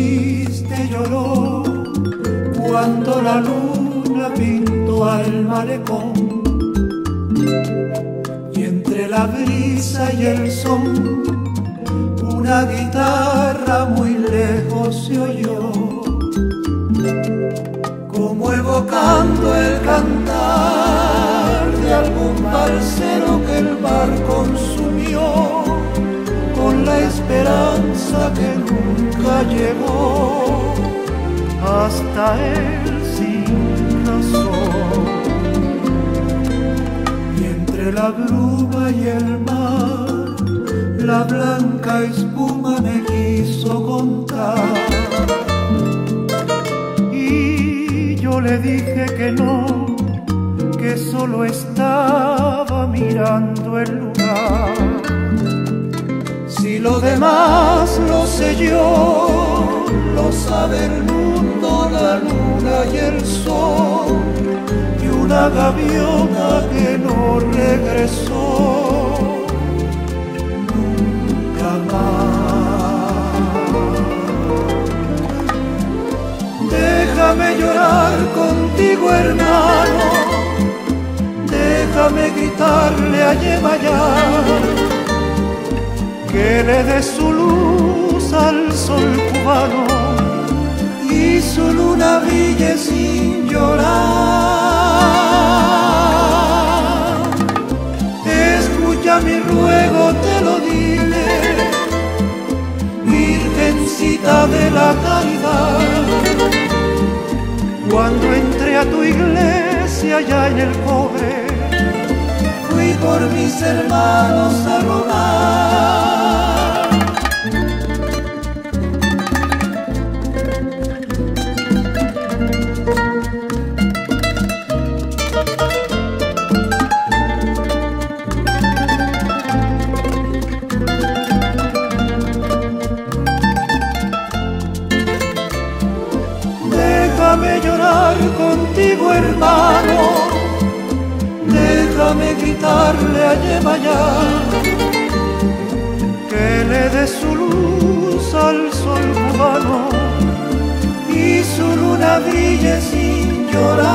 triste lloró cuando la luna pintó al malecón, y entre la brisa y el son una guitarra muy lejos se oyó, como evocando el cantar de algún balsero que el mar consumió, con la esperanza que nunca llegó hasta él sin razón. Y entre la bruma y el mar, la blanca espuma me quiso contar, y yo le dije que no, que solo estaba mirando el lugar. Si lo demás lo sé yo, lo sabe el mundo, la luna y el sol, y una gaviota que no regresó nunca más. Déjame llorar contigo, hermano, déjame gritarle a Yemayá que le dé su luz al sol cubano y su luna brille sin llorar. Escucha mi ruego, te lo dije, Virgencita de la Caridad. Cuando entré a tu iglesia allá en el Cobre, fui por mis hermanos a rogar. Déjame llorar contigo, hermano, déjame gritarle a Yemayá que le dé su luz al sol cubano y su luna brille sin llorar.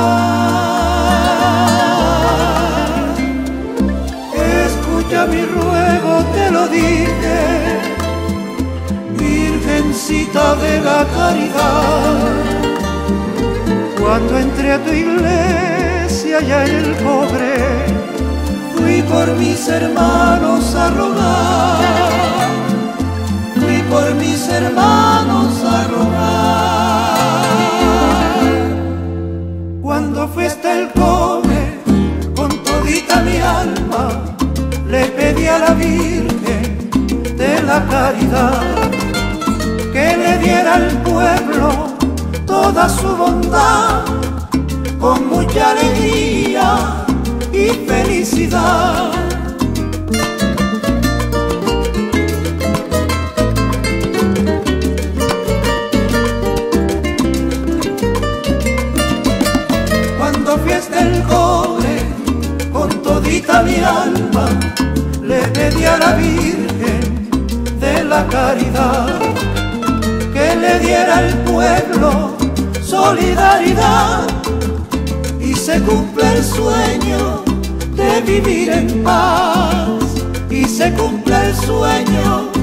Escucha mi ruego, te lo dije, Virgencita de la Caridad. Cuando entré a tu iglesia allá en el Cobre, fui por mis hermanos a rogar, fui por mis hermanos a rogar. Cuando fui hasta el Cobre, con todita mi alma, le pedí a la Virgen de la Caridad que le diera al pueblo toda su bondad, con mucha alegría y felicidad. Cuando fui hasta el Cobre, con todita mi alma, le pedí a la Virgen de la Caridad que le diera al pueblo solidaridad y se cumple el sueño de vivir en paz, y se cumple el sueño